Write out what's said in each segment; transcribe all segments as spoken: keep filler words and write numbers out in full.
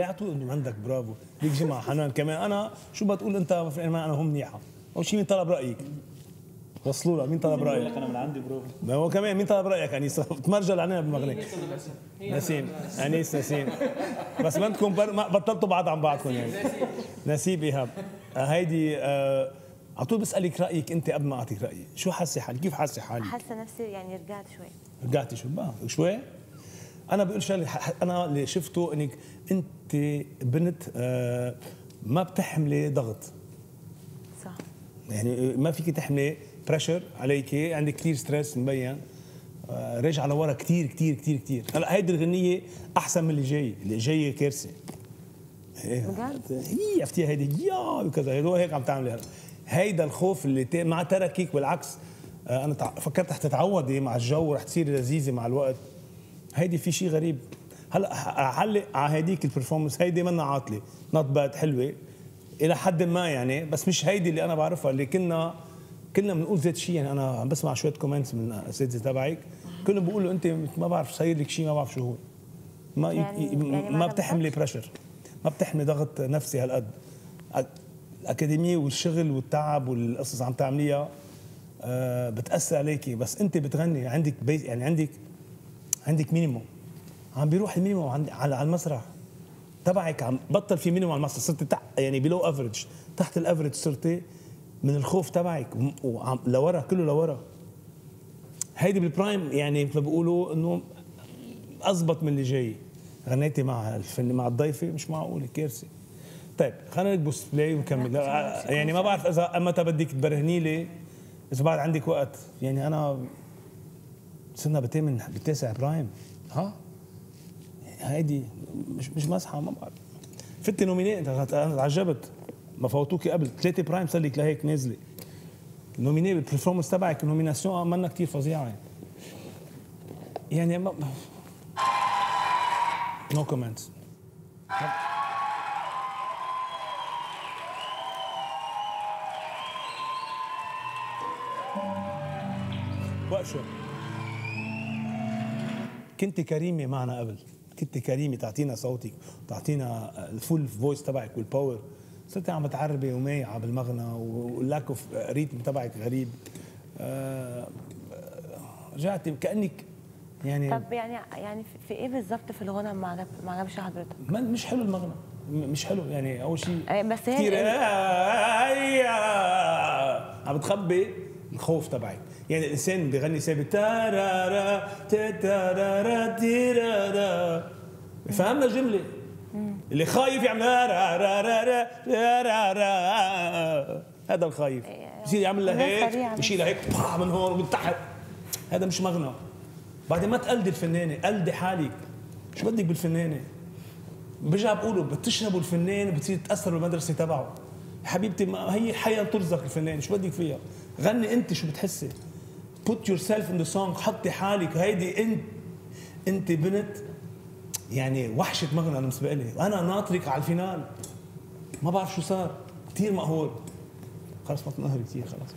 ليه عطوا انه عندك برافو ليك جمعه حنان كمان انا شو بتقول انت انا هم منيحه اول شيء مين طلب رايك؟ وصلوا له مين طلب رايك؟ انا من عندي برافو ما هو كمان مين طلب رايك انيس تمرجل علينا بالمغرب نسيم انيس نسيم بس ما انتم بطلتوا بعض عن بعضكم يعني نسيب ايهاب هيدي آه على طول بسالك رايك انت قبل ما اعطيك رايي شو حاسه حالك كيف حاسه حالك؟ حاسه نفسي يعني رجعت شوي رجعتي شو بقى شوي انا بقول شغله انا اللي شفته انك انت بنت آه ما بتحملي ضغط صح يعني ما فيك تحملي بريشر عليك عندك كثير ستريس مبين آه راجعه لورا كثير كثير كثير كثير هلا هيدي الغنيه احسن من اللي جاي اللي جاي كارثه بجد هي عرفتيها هيدي يا وكذا هدول هيك عم تعملي هلا هيدا الخوف اللي ما تركك بالعكس آه انا فكرت رح تتعودي مع الجو رح تصيري لذيذه مع الوقت هيدي في شيء غريب هلا اعلق على هيديك البرفورمنس هيدي منا عاطله نوت باد حلوه الى حد ما يعني بس مش هيدي اللي انا بعرفها اللي كنا كنا بنقول ذات شيء يعني انا عم بسمع شويه كومنتس من الاساتذه تبعك كلهم بيقولوا انت ما بعرف صاير لك شيء ما بعرف شو هو ما يعني يعني ما بتحملي بريشر ما بتحملي ضغط نفسي هالقد الاكاديميه والشغل والتعب والقصص عم تعمليها أه بتاثر عليكي بس انت بتغني عندك بيت يعني عندك عندك مينيموم عم بيروح المينيموم على المسرح تبعك عم بطل في مينيموم على المسرح صرتي تحت يعني بلو افريج تحت الافريج صرتي من الخوف تبعك لورا كله لورا هيدي بالبرايم يعني مثل ما بيقولوا انه اضبط من اللي جاي غنيتي مع الفن مع الضيفه مش معقوله كارثه طيب خلينا نكبس بلاي ونكمل يعني ما بعرف اذا متى بدك تبرهني لي اذا بعد عندك وقت يعني انا صرنا بثامن بالتاسع برايم ها هيدي مش مش مسحه ما بعرف فتي نوميني انت انا تعجبت ما فوتوكي قبل ثلاثه برايم صار لك لهيك نازله نوميني بالبرفورمانس تبعك النوميناسيون منا كثير فظيعه يعني يعني ما نو كومنتس وقشو كنت كريمه معنا قبل كنت كريمه تعطينا صوتك تعطينا الفول فويس تبعك والباور صرتي عم تعربي ومايعه بالمغنى واللاك اوف ريتم تبعك غريب آه رجعتي كانك يعني طب يعني يعني في ايه بالظبط في الغنى ما عجب ما عجبش حضرتك؟ مش حلو المغنى مش حلو يعني اول شيء بس هي كثير عم بتخبي الخوف تبعك يعني الانسان بيغني ثابت تارارا تارارا تيرارا فهمنا الجمله اللي خايف يعمل رارارا رارارا هذا الخايف بصير يعمل له هيك يشيلها هيك من هون ومن تحت هذا مش مغنى بعدين ما تقلدي الفنانه قلدي حالك شو بدك بالفنانه برجع بقولوا بتشربوا الفنان بتصير تاثر بالمدرسه تبعه حبيبتي ما هي حياه ترزق الفنان شو بدك فيها غني انت شو بتحسي put yourself in the song حطي حالك هيدي انت انت بنت يعني وحشه مغنى بالنسبه لي وانا ناطرك على الفينال ما بعرف شو صار كثير مقهور خلص ما تنهري كثير خلص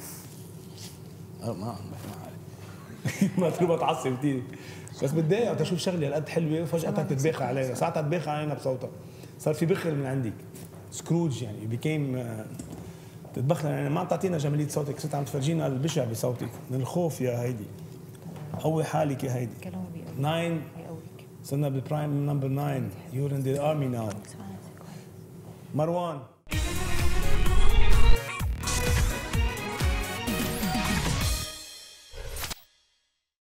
ما ما تروح تعصب كثير بس بتضايق وقت اشوف شغله هالقد حلوه وفجاه تتباخى علينا ساعتها تباخى علينا بصوتها صار في بخل من عندك سكروج يعني بيكيم تتبخل يعني ما عم تعطينا جماليه صوتك صرت عم تفرجينا البشع بصوتك من الخوف يا هيدي قوي حالك يا هيدي ناين صرنا بالبرايم نمبر ناين يور ان ذا ارمي ناو مروان